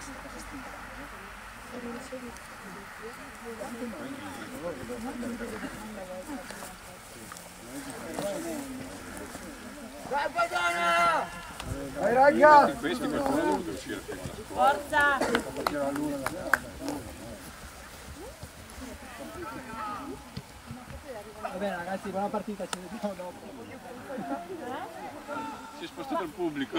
Vai ragazzi! Questi qualcuno ha dovuto uscire prima da scuola. Forza! Va bene ragazzi, buona partita, ci vediamo dopo. Si è spostato il pubblico.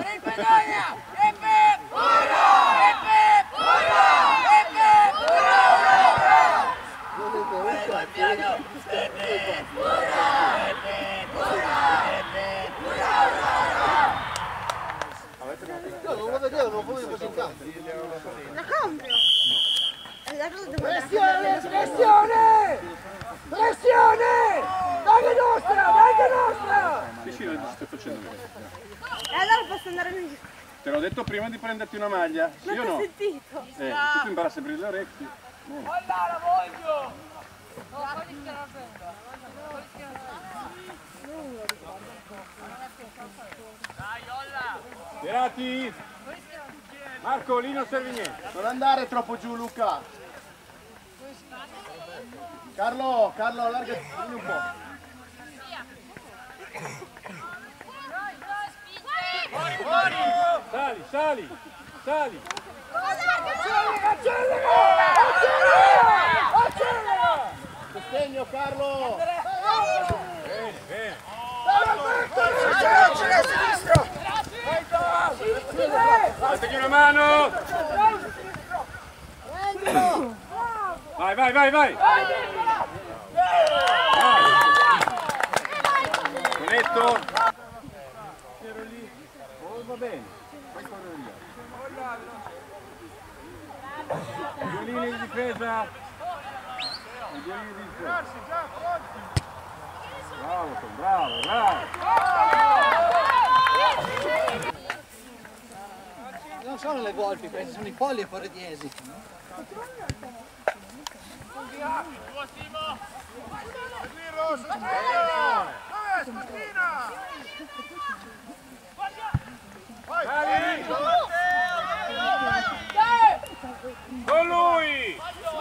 Non lo vedevo, non volevo così in campo. La cambio! Pressione! Pressione! Pressione! Dai nostra! Dai nostra! Sì, lo stai facendo bene. E allora posso andare in... Te l'ho detto prima di prenderti una maglia. Sì o Non no? ho sentito! Tu impara sempre le orecchie. Allora, voglio! Dai, Olla! Tirati! Marco, lì non serve niente. Non andare troppo giù, Luca. Carlo, allarga un po'. Fuori, fuori! Sali, sali, sali. Accelera! Sostegno, Carlo. Bene, bene. Accelera a sinistra! Dategli una mano. Vai, vai, vai, vai. Netto. Ero lì. Oh, va bene. Fai correre via. Due linee di difesa. Due linee di difesa. Bravo, Tom, bravo, bravo. Non sono le volpi, questi sono i polli e porrediesi. Con lui!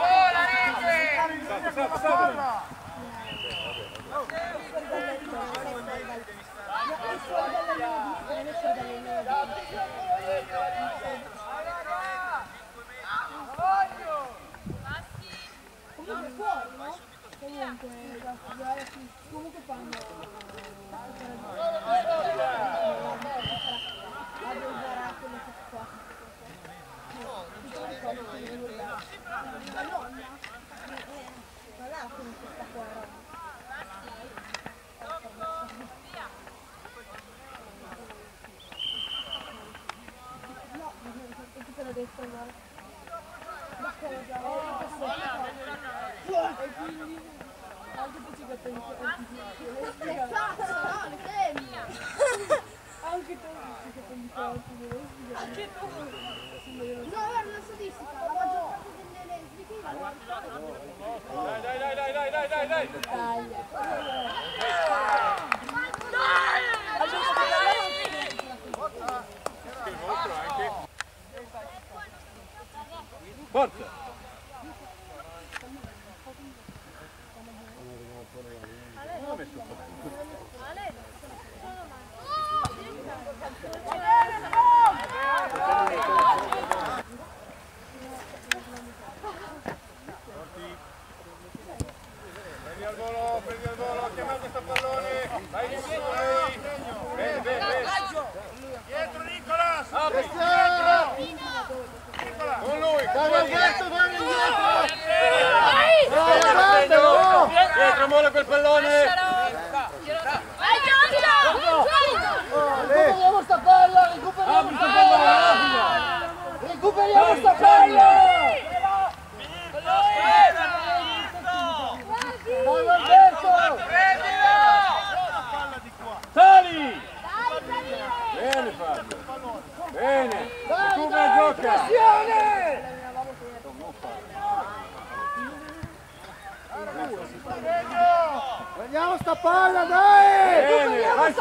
Salta, salta! Comunque fanno... Anche tu anche tu. No, guarda la statistica, la maggior parte delle lesbiche Dai! Forza! Prendi al volo, chiamate questo pallone, vai dietro lui, bene, dietro Nicolas, con lui, Dai Alberto, vai dietro, dietro, molla quel pallone, Recuperiamo sta palla, recuperiamo sta palla! Dai Alberto! sali! Bene Fabio, bene, recupera, gioca! Pressione! Prendiamo sta palla, dai! Bene, vai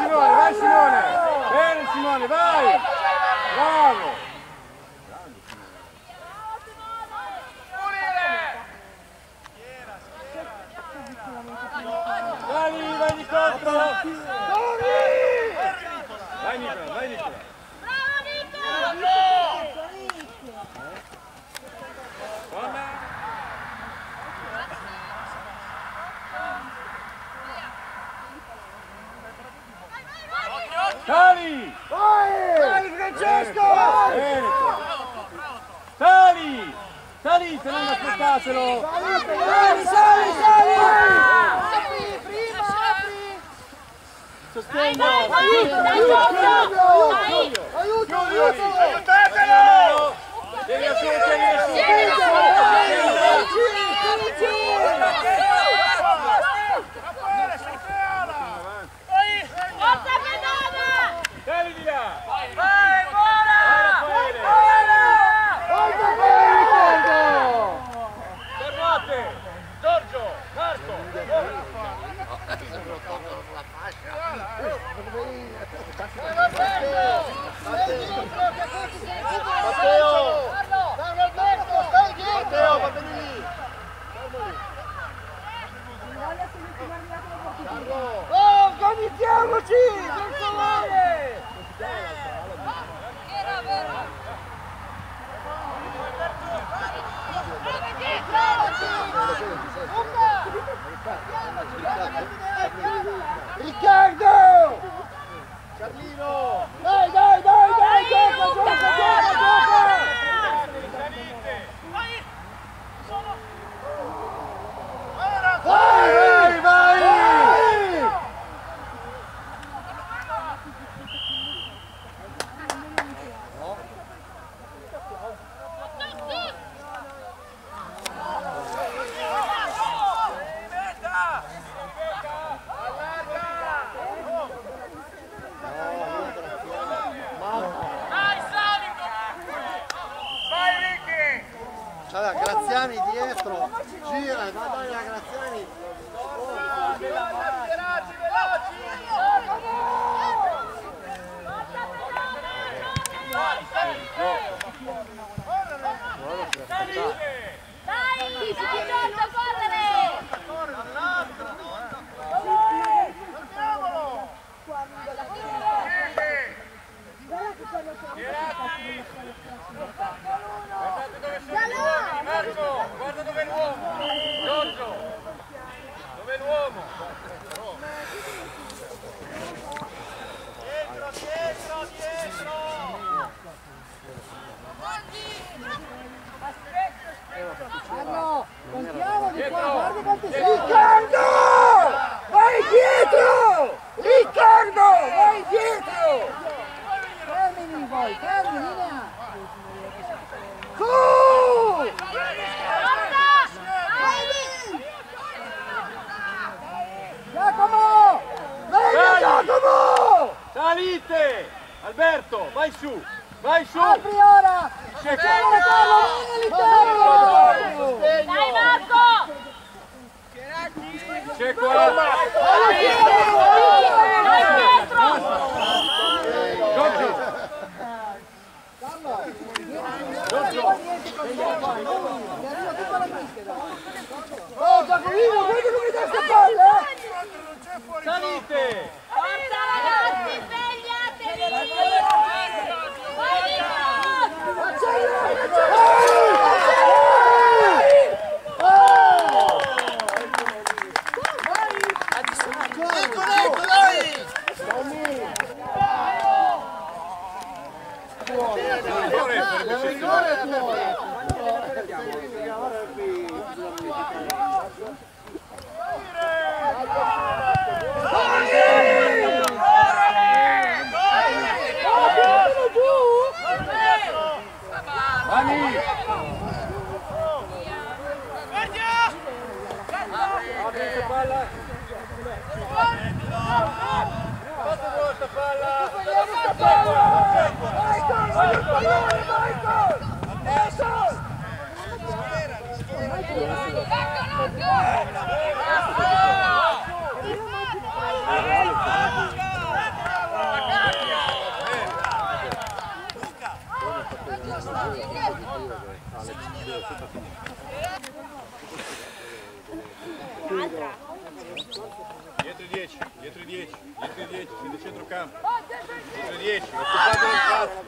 Simone, bene Simone, vai! Bravo! salite, non aspettatelo! Sali! Sostegno! Aiutatelo! Tieni su! Dai di là! Vai, buona! Fermate! Giorgio! Marco! Matteo, va bene lì! Organizziamoci! Per favore! Riccardo! Carlino! Dai, gioca! Vai! Allora, Graziani dietro, gira, vai a Graziani. Marco, guarda dove è l'uomo! Giorgio! Dove è l'uomo? Dietro! Carlo, contiamo di qua, Dietro! guarda quanti sono! Riccardo! Vai dietro! Riccardo, vai dietro! Termini voi, termini! Su! Giacomo! Venga Giacomo! Salite! Alberto, vai su! Apri ora! Cerca! Carlo, vieni Dai Marco! C'è qua! Dai dietro! Giorgio! Oh Giacomino, vedi come dà sta palla? Salite! Forza ragazzi, svegliatevi! Vai Dietro i 10, siete centrocampo. Dietro i 10, occupate lo spazio.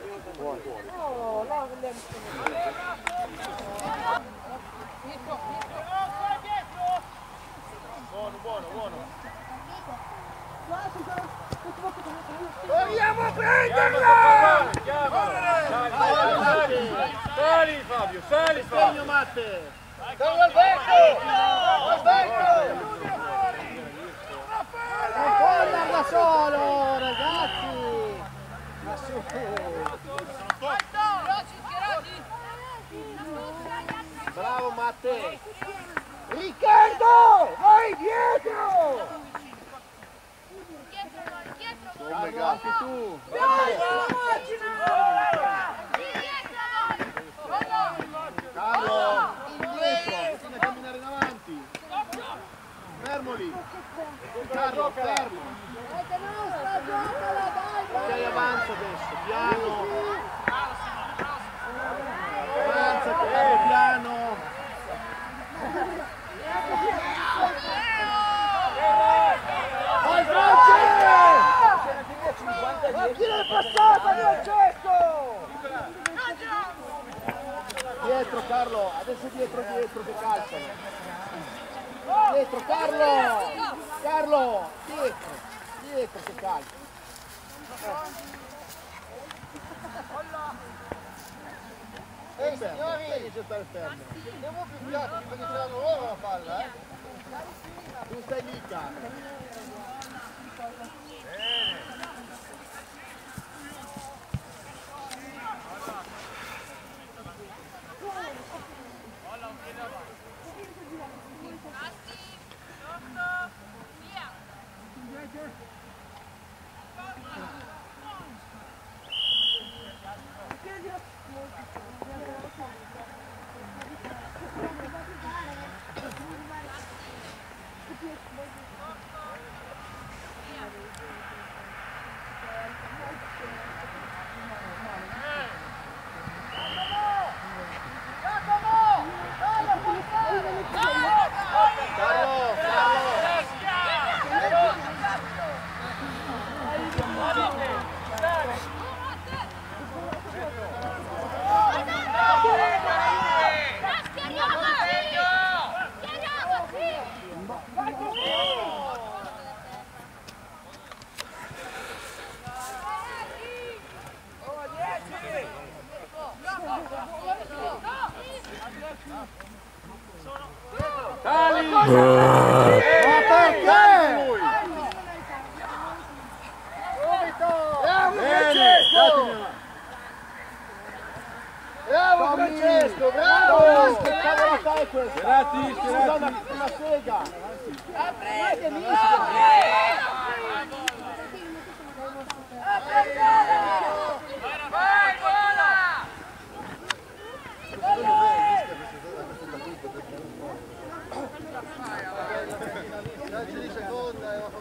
Buono. Proviamo a prenderla! Chiamalo! Dai! Sali Fabio, sali Fabio! Segno Matte! Siamo al becco! Non può andare da solo, ragazzi! Ma su! Bravo Matte! Riccardo! Vai dietro! Carlo, anche tu! Carlo! Indietro! Bisogna camminare in avanti! Fermo lì! Carlo, fermo! Ok, avanza adesso, piano! Avanza, piano! Vai Francesco! Ma chi l'è passata Francesco? Dietro Carlo, adesso dietro che calciano. Dietro Carlo! Carlo! Dietro che calcia. Signori! Andiamo più piatti perché tirano loro la palla, Tu stai lì, Carlo. Bravo Francesco, bravo! Che cavolo fai questo? Una sega! Vai che mischia! Vai, vola! Calcio di seconda e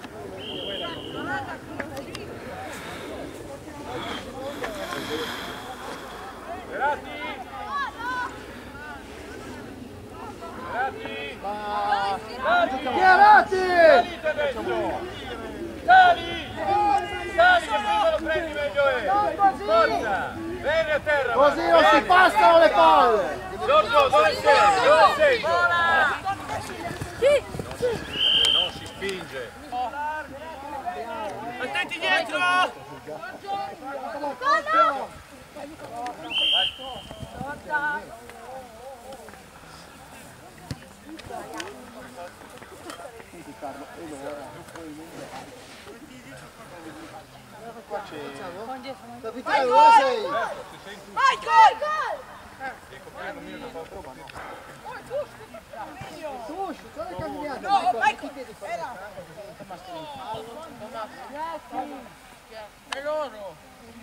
Chiarati! Sali! Sali che prima lo prendi meglio è! Forza! Vieni a terra! così non si passano le palle! Giorgio, dove sei? Dove sei? Non si spinge! Attenti dietro! Carlo, e loro qua c'è capitano, dove sei? Vai, gol! Susci, sono le camminate No, vai, e loro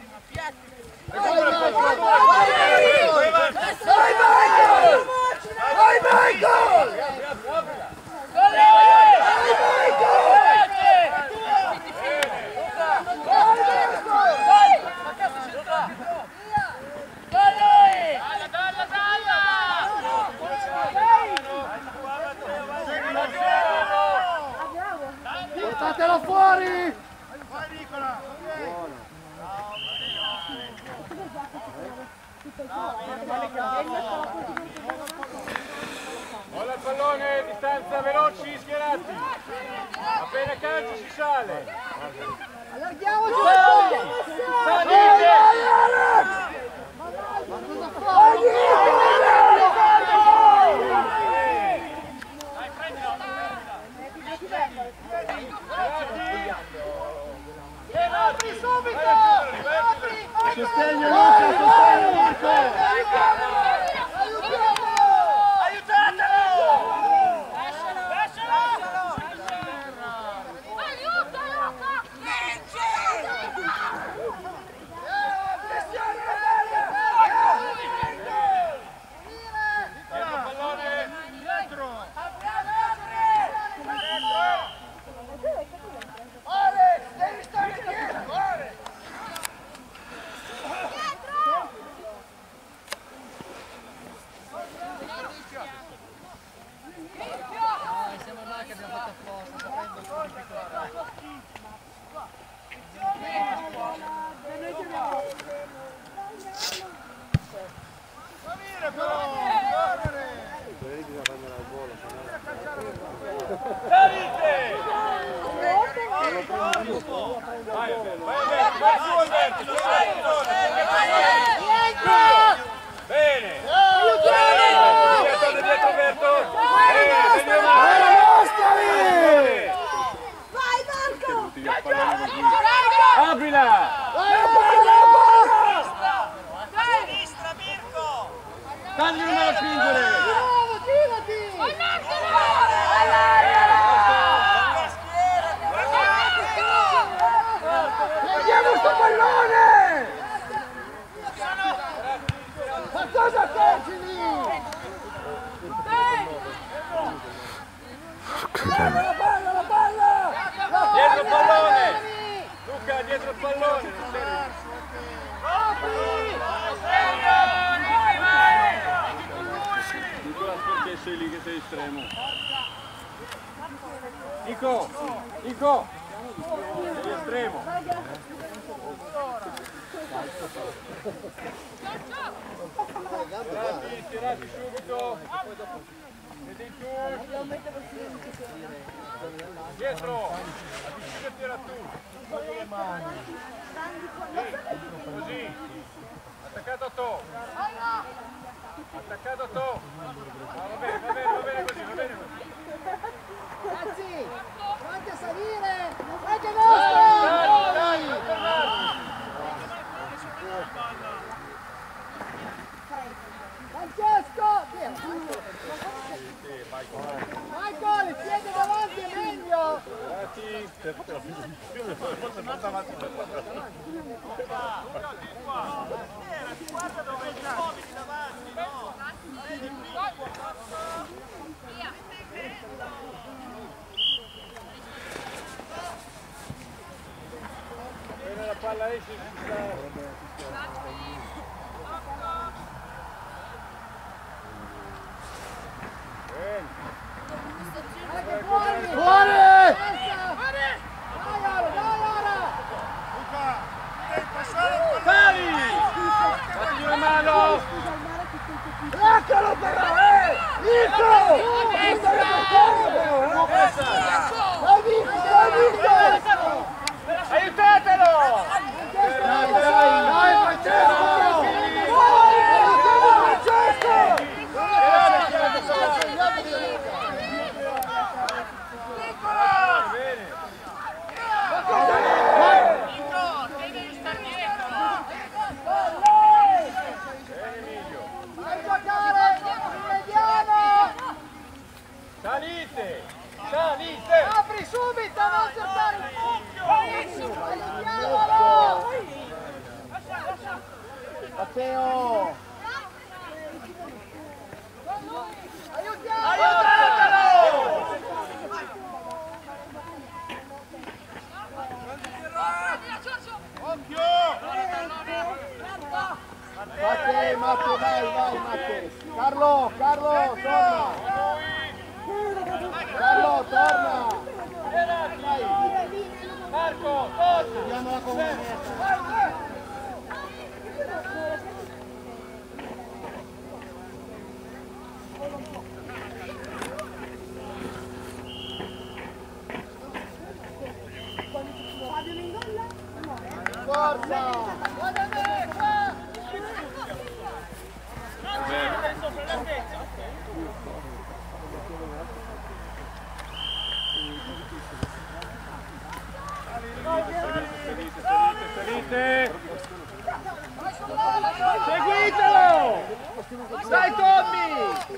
vai Michael! Portatelo fuori! Vai Nicola! Molla il pallone, distanza, veloci, schierati. Appena calcio si sale. Allarghiamoci! Salite! Ma cosa fai? Vai su Alberto, bene! Dietro Alberto! Vai Marco! Aprila! Sinistra, Mirko! Dagli una a spingere! Prendiamo sto pallone! Ma cosa cerchi lì? La palla! Dietro il pallone! Luca, dietro il pallone! Nicola, perché sei lì che sei estremo? Nico! Sei estremo! Tirati subito! Siete in touch! Dietro! Avvicinati era tu! Così! Attaccato a To! Attaccato a To! Va bene così, va bene così! Ragazzi, pronti a salire! Anche nostro! Dai! Francesco! Michael, il piede davanti è meglio! Guarda dove ti muovi davanti, no? Bene la palla esce, Fuori! Sali! Datti una mano! Eccolo però! Nico! L'hai visto? Aiutatelo! Dai Francesco! Salite! Apri subito, non cercare il mucchio! Matteo! Aiutatelo! Occhio! Matte, vai, Matte! Carlo, torna! Carlo, torna! Dai! Marco, torna! Vediamo la comunità! Forza! Salite! Seguitelo! Dai Tommy!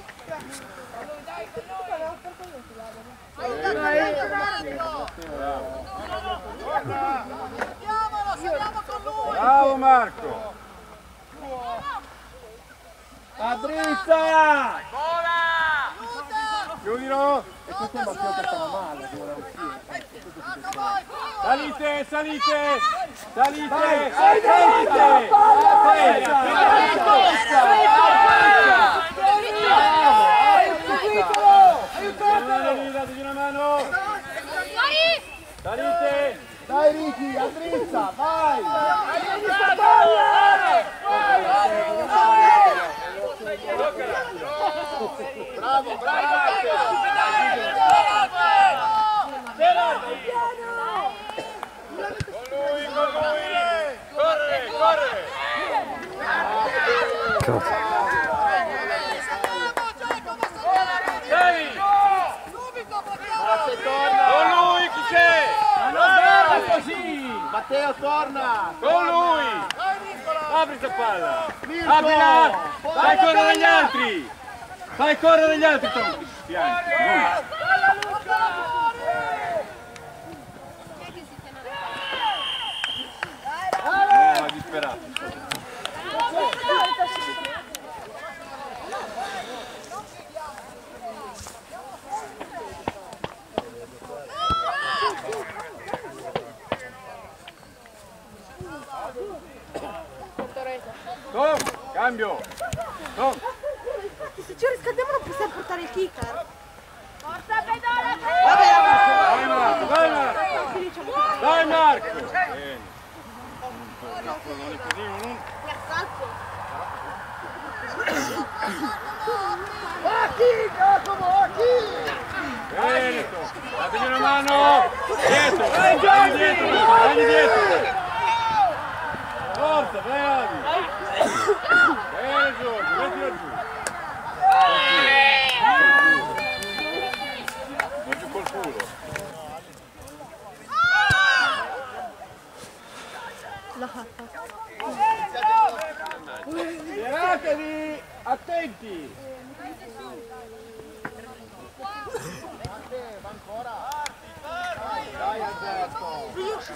Bravo Marco! A drizza! Chiudilo! E questo è un battito che stava male, Salite! Salite! Dateci una mano! Salite! Dai Ricky, a drizza, vai! Bravo, sotto. Dai! Con lui chi c'è? Ma non bella così! Matteo torna! Con lui! Apri sta palla! Mirko! Aprila! Fai correre gli altri! Fai correre gli altri! Fianchi! No, disperato! Tom, cambio! Tom! Se ci riscaldiamo non possiamo portare il kicker. Forza pedale! Dai Marco, dai Marco! Dai Marco! Bene! Non è così, non... Giacomo, Bene, dategli una mano! Dietro! Vai dietro! Vai dietro! Forza, bravi! Bene Giorgio, mettila giù! Va giù col culo! Tiratevi! Attenti! Va ancora! Dai Alberto!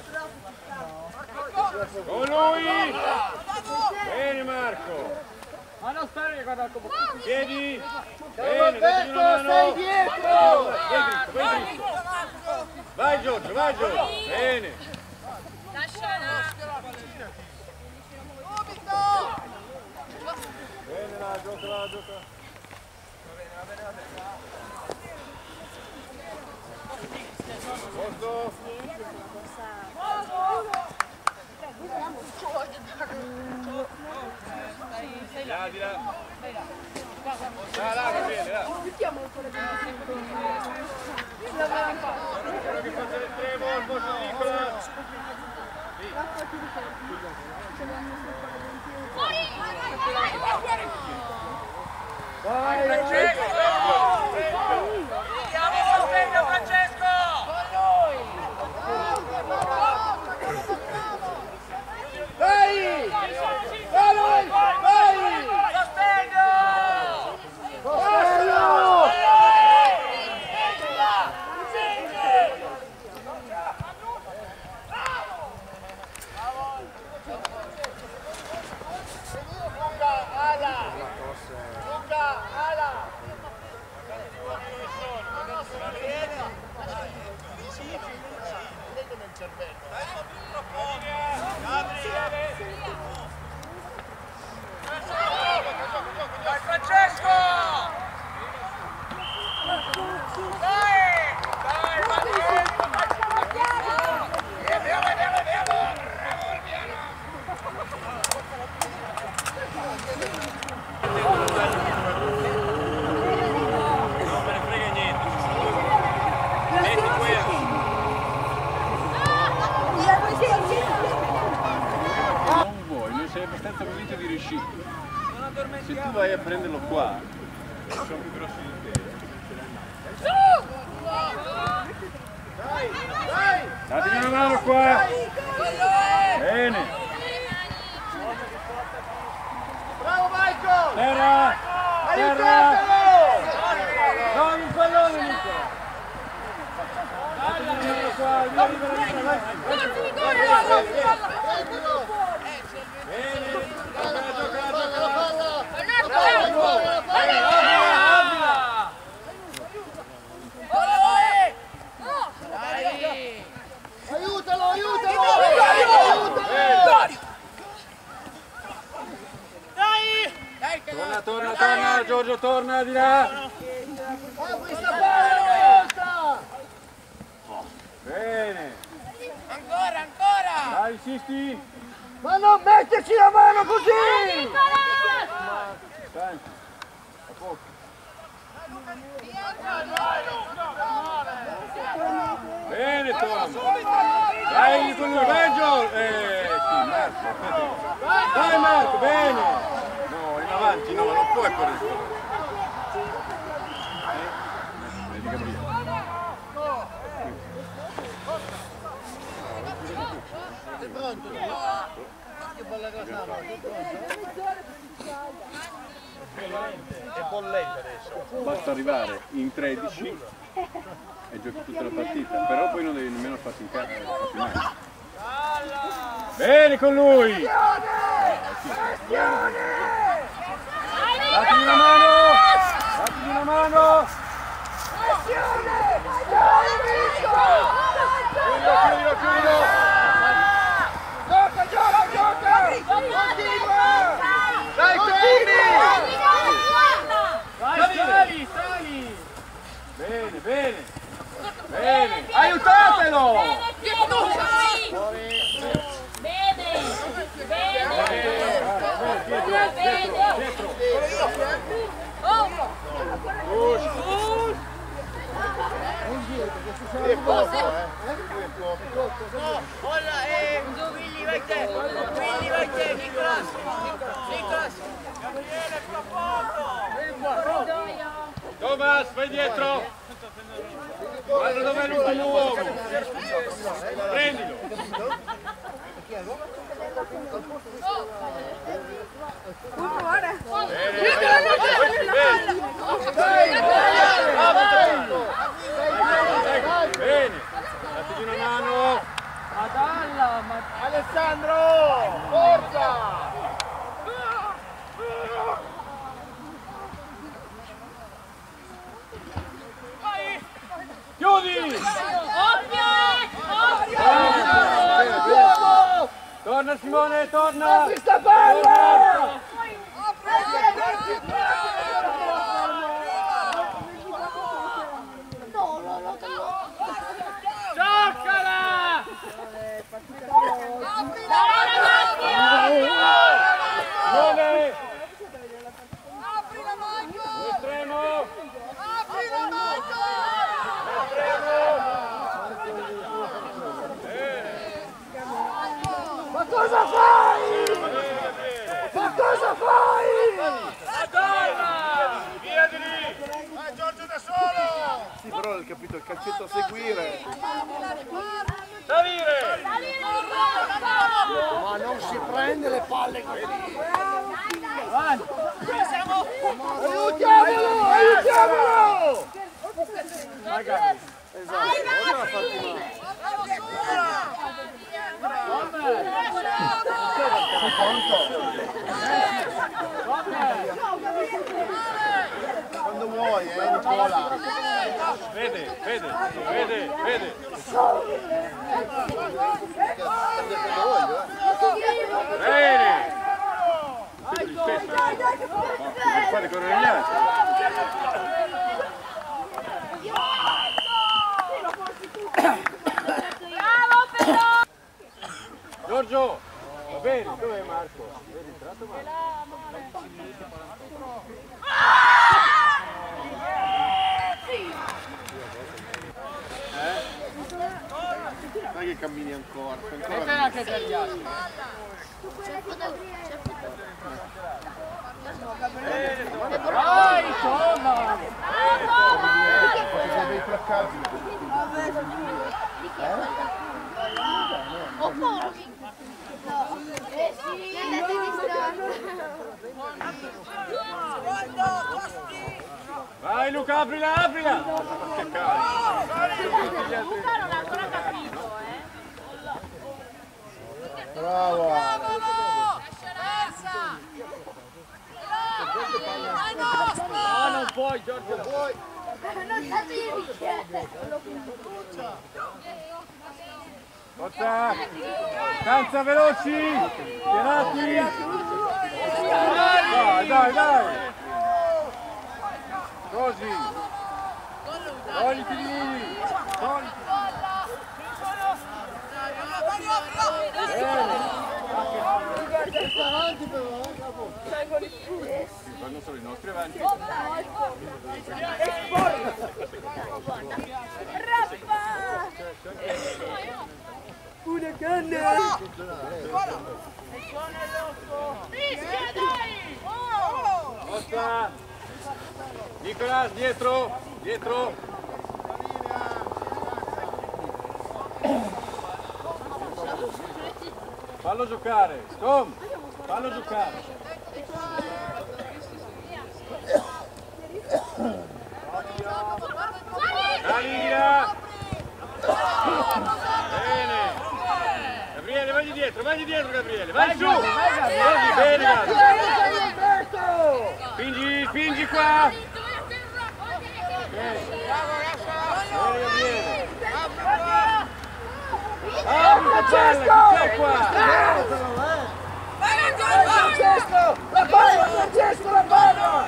Con lui! Bene Marco! Ma non stare guarda come Piedi! Dai Bene, dategli una Alberto, mano! sei dietro! Vai dritto! Vai Giorgio, vai Giorgio! Bene! Bene, la gioca, la gioca! Posto! Là, di là! Là, va bene, là! Spero che faccia l'estremo al posto di Nicola! Vai! Andiamo Francesco! Francesco! Dai! Vai! Vai! Sospendo! Costello! Vai Francesco! Dai! Dai, Non me ne frega niente! Metti quello! Non vuoi, noi sei abbastanza convinto di riuscire. Se tu vai a prenderlo qua, sono più grossi di te. Dategli una mano qua! Bene! Bravo Michael! Terra! Aiutatelo! No, il pallone Nicola! Dategli una mano qua, via libera, vai! Bene! Gioca! Aiutalo! Torna, Giorgio, torna di là! Apri sta palla una volta! Bene! Ancora! Dai, insisti! Ma non metterci la mano così! Dai, a poco! Bene Tom! Dai con lui, vai Giorgio! Sì, Marco! Dai Marco, bene! No, davanti, no, non puoi correre. Vedi Gabriele. Sei pronto? Che bella classata, sei È bollente adesso. Basta arrivare in 13 e giochi tutta la partita, però poi non devi nemmeno farti in casa. Bene con lui! Datemi una mano! Datemi una mano! Chiudilo! Gioca! Dai, corri! Sali! Bene! Aiutatelo! Thomas, vai dietro! Guarda dov'è l'ultimo uomo! Prendilo! Bene! Dategli una mano! Alessandro! Forza! Chiudi! Torna Simone, torna! Apri sta palla! Giocala! Simone! Apri la macchina! Estremo! Apri la macchina! Ma cosa fai? Ma cosa fai? Madonna! Via di lì! Vai Giorgio da solo! Sì, però hai capito il calcetto a seguire. Salire! Ma non si prende le palle così. Aiutiamolo! Aiutiamolo! Quando vuoi, Nicola. Vede! Bene! Per fare correre gli altri. Giorgio! Va bene, dov'è Marco? È entrato Marco? Dai che cammini ancora. Anche per gli altri. Vai, Thomas! Sono dei placcati. Vai Luca, aprila! Che cazzo! Luca non ha ancora capito, Bravo. No, non puoi Giorgio! Non dategli il bicchiere! Forza! Canza veloci! Tirati! Dai! Così! Togliti di lì! Avanti però, Vanno solo i nostri avanti. una canna! Fischia, dai! Costa. Nicolas, dietro, dietro. Fallo giocare, Tom, fallo giocare. Dalila. Bene. Gabriele, vagli dietro, Gabriele, vai su. Così, bene, spingi, spingi qua. Bene, Gabriele. Francesco! Chi c'è qua? Francesco! La palla, Francesco, la palla!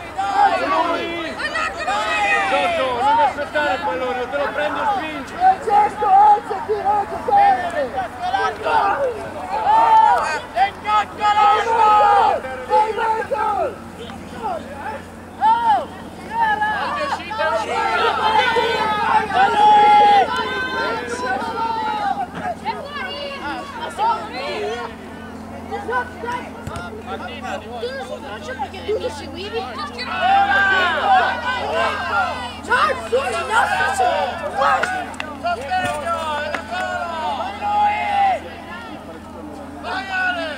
Giorgio, non mi aspettare il pallone, te lo prendo e spingi. Francesco, alzati, non giocare! Vai, Michael! Martina, tu non sei veloce perché mi seguivi? Ciao, sono il nostro Sostegno, è la palla! Vai Ale!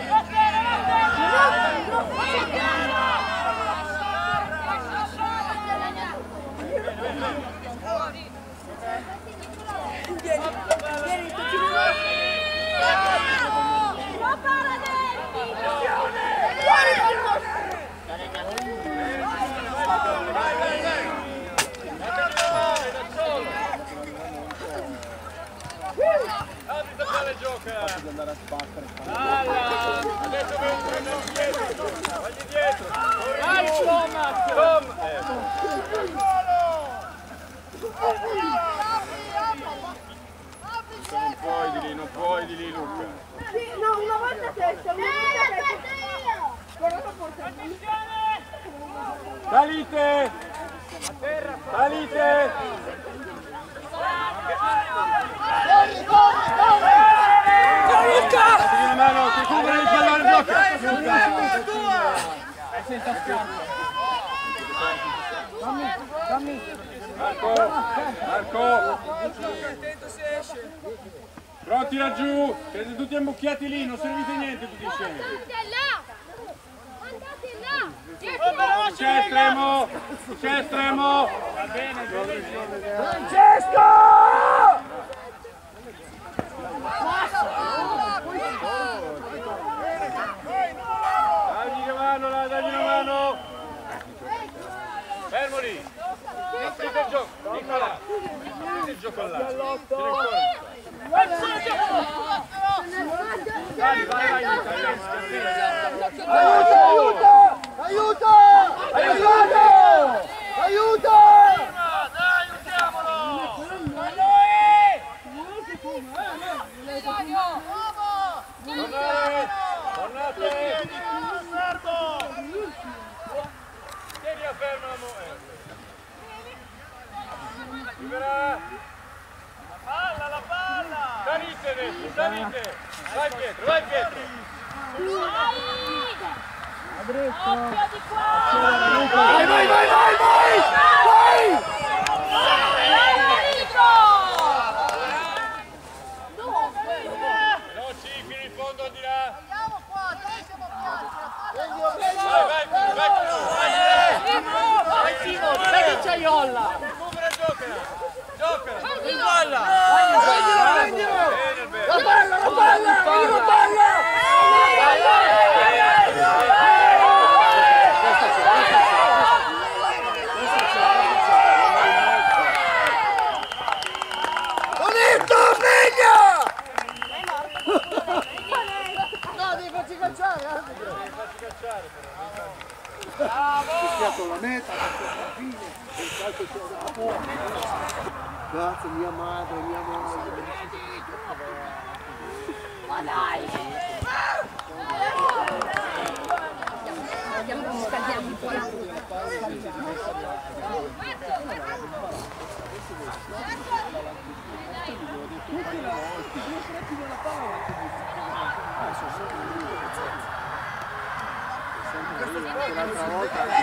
Adesso prendiamo dietro, vagli dietro. Vai Thomas! Tom! Non puoi di lì, Luca. No, una volta testa, una volta testa. Salite! Salite! Datti una mano, recupera il pallone, blocca! Marco! Pronti laggiù! Siete tutti ammucchiati lì, non servite niente tutti insieme! C'è estremo! C'è estremo! Va bene, Francesco! Dagli una mano là, dagli una mano! Fermo lì! Aprite il gioco! Nicola! Aprite il gioco là! Vai, vai, vai! Aiuto! Aiuto! Aiuto! Aiuto! Dai, aiutiamolo! Tornate! Tornate! Tieni a fermo la libera! La palla! Salite adesso, salite! Vai Pietro, vai Pietro! Occhio di qua! Vai, vai, vai, vai, vai! Veloci, fino in fondo al di là! Andiamo qua, noi siamo qua. Vai, vai, vai! Vai Simo, sai che c'hai Olla! Recupera e giocala! Giocala! Palla! Prendilo! La palla, la palla! Voglio la palla! Bonito, figlia! No, devi farci calciare, arbitro! Devi farci calciare però! Fischiato la meta, perché alla fine il calcio c'è da fuori. Grazie mia madre, mia moglie. Ma dai! Scaldiamo un po'. L'altra volta